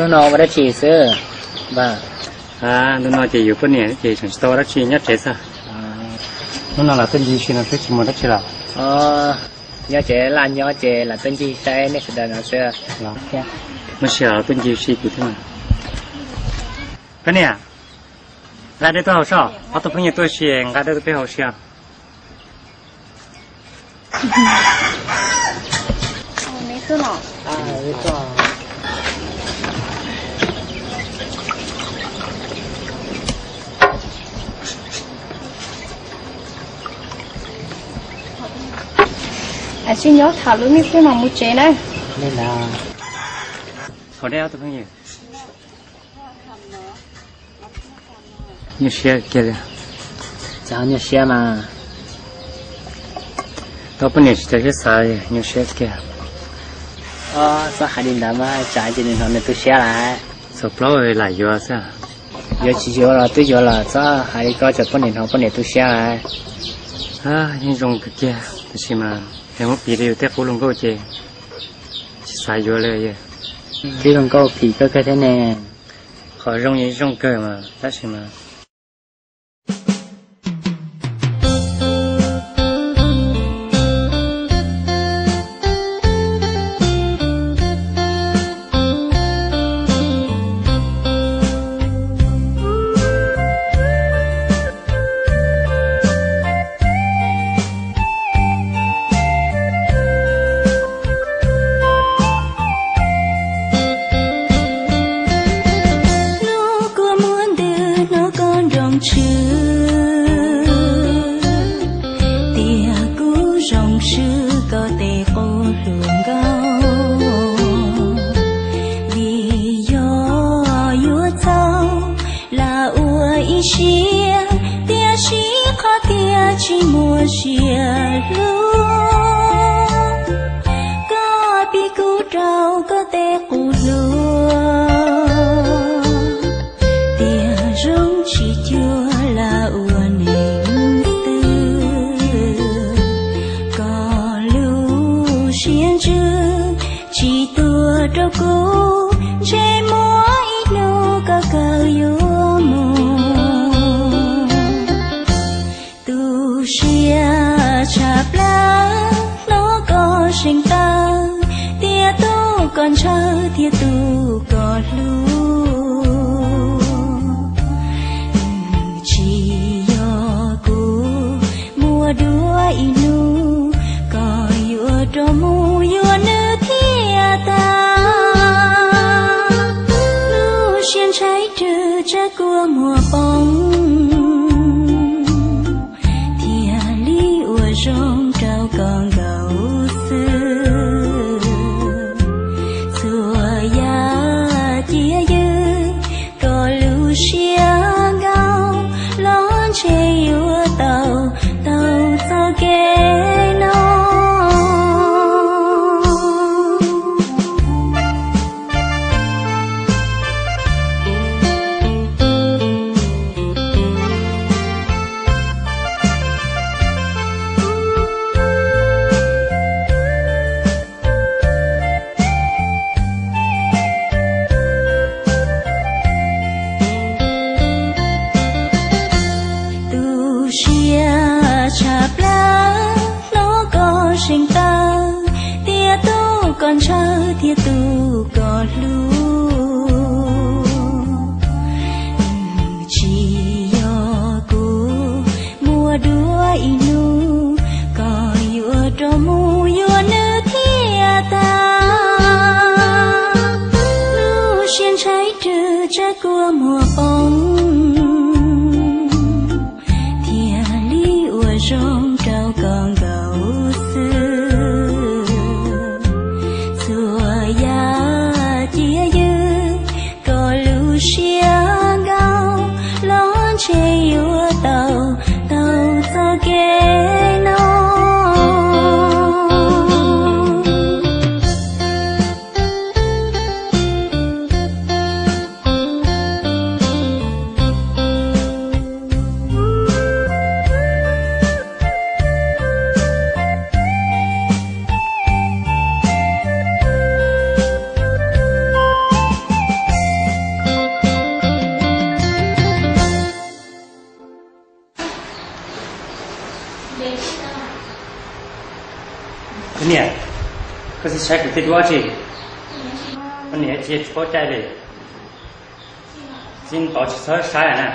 nó vào chỉ sữa và nó chỉอยู่bên này chỉ sản xuất đó chỉ nhất chế sao nó là tên gì chỉ là cái chỉ một đó chỉ là nhớ chế là tên gì sai nên sẽ nó sẽ là nó sẽ là tên gì chỉ của thế nào cái này lại đây tôi học sao tôi phải nhớ tôi xem cái đây tôi phải học sao 没事了没错 xin nhớ thảo luôn đi xem mà một chế này nên là ở đây tôi phải nhớ như xe kia đây cháu như xe mà tôi phải nhớ cái sai như xe kia sao hai đứa đó mà trái cho nên họ nên tôi xe lại sắp lâu lại vô sao giờ chỉ vô là tôi vô là sao hai đứa có cho bọn này tôi xe lại nhưng dùng cái kia thì mà em mất bị điều tiếp phụ luôn cô chị xài vôเลยvậy chứ không có thì có cái thế này khỏi rong gì rong cơ mà đó gì mà 今年可是下个得多少钱？我年纪超载的，今到起车啥样呢？